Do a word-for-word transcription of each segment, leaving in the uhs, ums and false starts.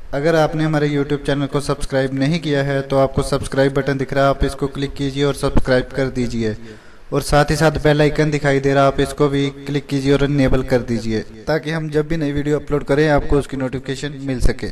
अगर आपने हमारे यूट्यूब चैनल को सब्सक्राइब नहीं किया है तो आपको सब्सक्राइब बटन दिख रहा है, आप इसको क्लिक कीजिए और सब्सक्राइब कर दीजिए। और साथ ही साथ बेल आइकन दिखाई दे रहा है, आप इसको भी क्लिक कीजिए और इनेबल कर दीजिए ताकि हम जब भी नई वीडियो अपलोड करें आपको उसकी नोटिफिकेशन मिल सके।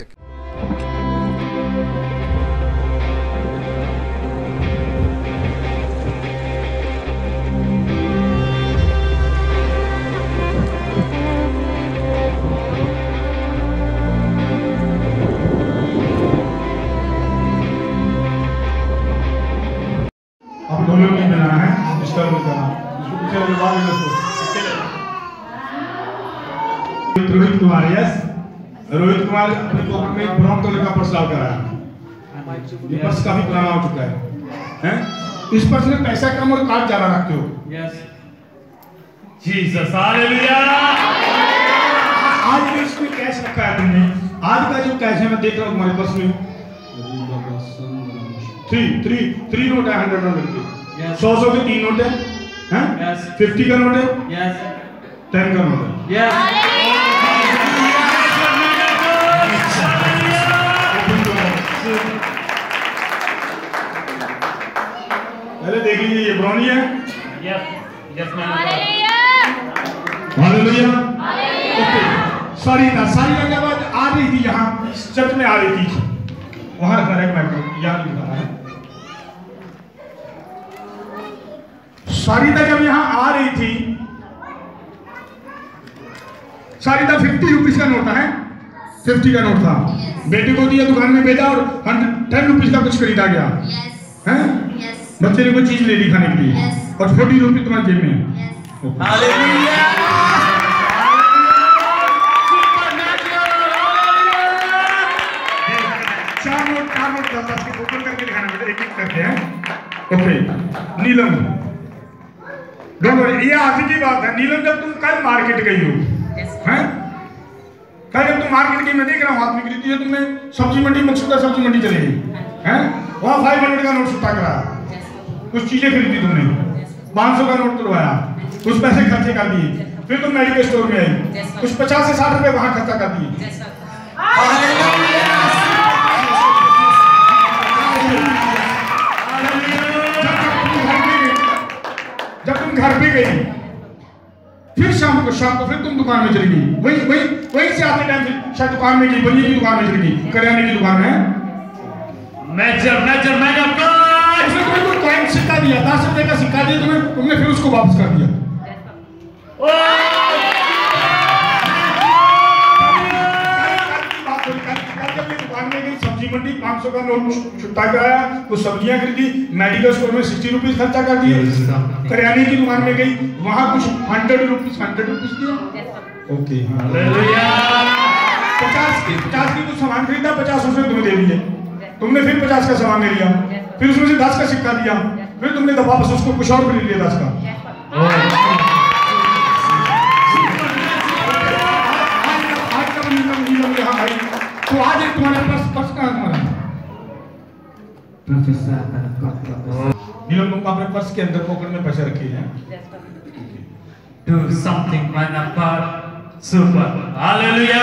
अब दोनों नहीं देना है, डिस्टर्ब नहीं करना। रोहित कुमार, यस रोहित कुमार अपने पॉकेट में ब्राउन कलर का पर्स डाल कर आया। ये पर्स काफी पुराना हो चुका है, हैं? इस पर्स में पैसा कम और कार्ड ज्यादा रखते हो। Yes Jesus hallelujah. आज भी इसमें कैश रखा है तुमने। आज का जो कैश है मैं देख रहा हूँ तुम्हारे पर्स में थ्री थ्री थ्री नोट है, हंड्रेड हंड्रेड के, सौ सौ के तीन नोट है, हैं? फिफ्टी का नोट है, यस टेन का नोट है, यस। पहले देख लीजिए, ये ब्राउनी है, yes yes man. Hallelujah. Okay, sorry ना सारी जगह बात आ रही थी, यहाँ चर्च में आ रही थी, वहां रखा है माइक्रो, याद लिखा है। सारिता जब यहाँ आ रही थी, सारिता फिफ्टी रुपीज का नोट था, है फिफ्टी का नोट था, बेटे को दिया, दुकान में भेजा और टेन रुपीज का कुछ खरीदा गया, हैं? बच्चे ने कोई चीज ले ली खाने के लिए, और फोर्टी रुपीज तुम्हारे जेब में है। हालेलुया। चार नोट चार नोट दस दस के ओपन करके दिखाना बेटा, एक एक करके, हैं? ओके, नीलम, डोंट वरी, ये आज की बात है। नीलम, जब तुम कल मार्केट गई हो, हैं? कल जब तुम मार्केट गई, मैं देख रहा हूँ हाथ में खरीदी है तुमने, सब्जी मंडी, मकसूदा सब्जी मंडी चले गई, हैं? वहाँ फाइव हंड्रेड का नोट छुट्टा करा, कुछ चीजें खरीदी तुमने, पाँच सौ का नोट तुलवाया, कुछ पैसे खर्चे कर दिए, फिर तुम मेडिकल स्टोर में आई, कुछ पचास से साठ रुपए वहां खर्चा कर दिए। जब तुम घर पे गई, फिर शाम को शाम को फिर तुम दुकान में चली गई, वही वही वही से आते टाइम फिर शायद दुकान में गई, बनिए की दुकान में चली गई, करियाने की दुकान में। Major major man of God. उसने तुम्हें कोई कॉइन सिक्का दिया, दस रुपए का सिक्का दिया तुम्हें, तुमने फिर उसको वापस कर दिया। सब्जी मंडी पाँच सौ का नोट छुट्टा कराया, कुछ सब्जियां खरीदी, मेडिकल स्टोर में सिक्सटी रुपीज खर्चा कर दिए, करियाने की दुकान में गई, वहां कुछ हंड्रेड रुपीज हंड्रेड रुपीज दिया। Okay, hallelujah. पचास की पचास की कुछ सामान खरीदा, पचास उसने तुम्हें दे दिए, तुमने फिर पचास का सामान ले लिया, फिर उसमें से दस का सिक्का दिया, फिर तुमने वापस उसको कुछ और खरीद लिया दस का। तो आज तुम्हारे पास पर्स कहाँ तुम्हारा? नीलम, तुम अपने पर्स के अंदर पॉकेट में पैसे रखे हैं। Do something man of God, super, hallelujah.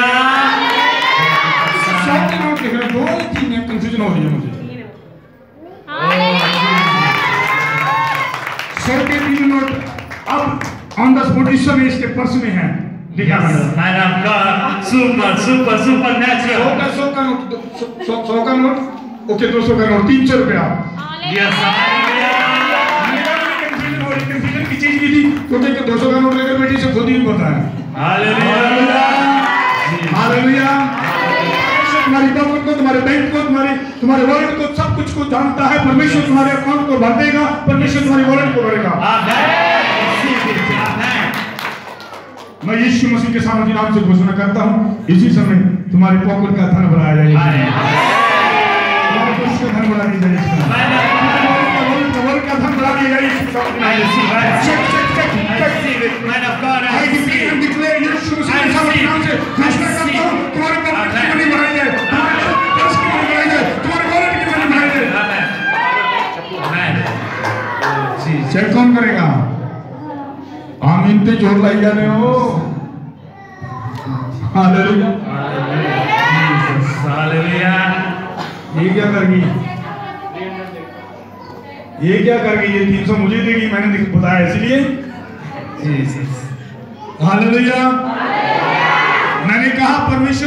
सौ के नोट लिख रहे, दो ही तीन में कंफ्यूजन हो रही है मुझे। सौ के तीन नोट अब ऑन द स्पॉट इस समय इसके पर्स में है, दिखा man of God, super super supernatural. सौ का सौ का नोट, सौ सौ का नोट, ओके, दो सौ का नोट, तीन सौ रुपया। Yes hallelujah. कंफ्यूजन हो रही, कंफ्यूजन की चीज भी थी, क्योंकि दो सौ का नोट लेकर बेटी से खुद ही पता है। Hallelujah hallelujah. तुम्हारी पॉकेट को, तुम्हारे बैंक को, तुम्हारे तुम्हारे वॉलेट को, सब कुछ को जानता है परमेश्वर। तुम्हारे अकाउंट को भर देगा परमेश्वर, तुम्हारी वॉलेट को भरेगा। मैं यीशु मसीह के सामने नाम से घोषणा करता हूँ, इसी समय तुम्हारे पॉकेट का धन बढ़ाया जाएगा, तुम्हारे पर्स का धन बढ़ा दिया जाएगा, वॉलेट का धन बढ़ा दिया जाएगा। Man of God, I decree and declare यीशु मसीह के सामने नाम से घोषणा करता हूँ, तुम्हारे पॉकेट की मनी बढ़ाई जाए, तुम्हारे पर्स की मनी बढ़ाई जाए, तुम्हारे वॉलेट की मनी बढ़ाई जाए। चेक कौन करेगा? आमीन पे जोर लाई जा रहे हो। हालेलुया। ये क्या कर गई, ये क्या कर गई, ये तीन सौ मुझे देगी, मैंने बताया इसलिए। हालेलुया। मैंने कहा परमेश्वर